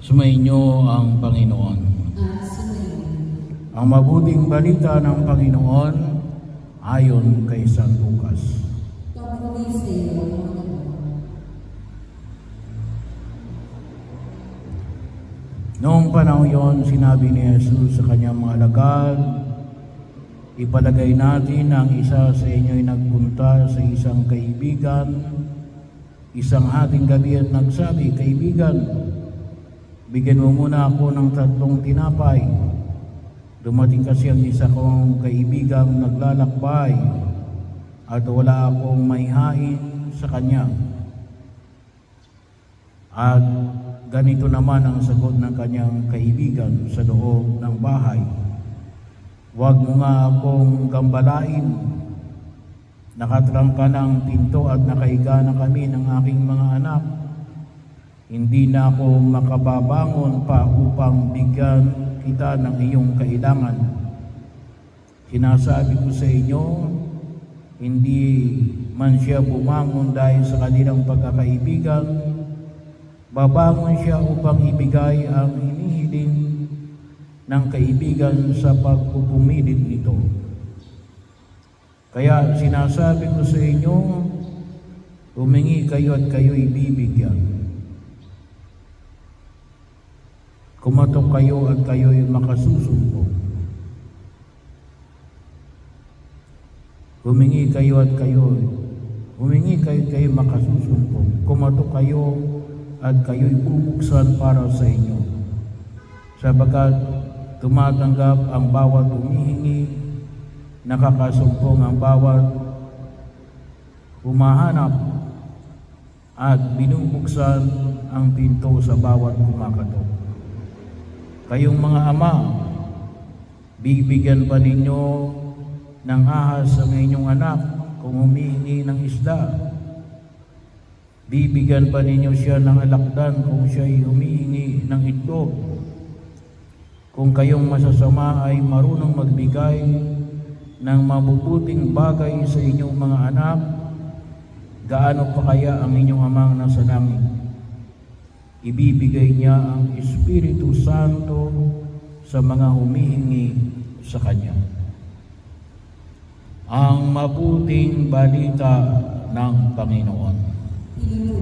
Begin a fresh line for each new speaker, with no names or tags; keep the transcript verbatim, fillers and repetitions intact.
Sumainyo ang Panginoon. Ang mabuting balita ng Panginoon ayon kay San Lucas. Noong panahon yon, sinabi ni Jesus sa kanyang mga alagad, ipalagay natin ang isa sa inyo'y nagpunta sa isang kaibigan. Isang hating gabi at nagsabi, kaibigan, bigyan mo muna ako ng tatlong tinapay. Dumating kasi ang isa kong kaibigang naglalakbay at wala akong maihain sa kanya. At ganito naman ang sagot ng kanyang kaibigan sa loob ng bahay. Huwag mo nga akong gambalain. Nakatrangka ng pinto at nakahiga na kami ng aking mga anak. Hindi na ako makababangon pa upang bigyan kita ng iyong kailangan. Sinasabi ko sa inyo, hindi man siya bumangon dahil sa kanilang pagkakaibigan, babangon siya upang ibigay ang hinihiling ng kaibigan sa pagpupumilit nito. Kaya sinasabi ko sa inyo, humingi kayo at kayo'y bibigyan. Kumatok kayo at kayo'y makasusumpong. Humingi kayo at kayo'y humingi kayo at kayo'y makasusumpong. Kumatok kayo at kayo'y bubuksan para sa inyo. Sabagat tumatanggap ang bawat humihingi, nakakasumpong ang bawat humahanap, at binubuksan ang pinto sa bawat kumakatok. Kayong mga ama, bibigyan ba ninyo ng ahas ang inyong anak kung humihingi ng isda? Bibigyan ba ninyo siya ng alakdan kung siya'y humihingi ng itlog? Kung kayong masasama ay marunong magbigay ng mabubuting bagay sa inyong mga anak, gaano pa kaya ang inyong amang nasa langit? Ibibigay niya ang Espiritu Santo sa mga humihingi sa Kanya. Ang mabuting balita ng Panginoon.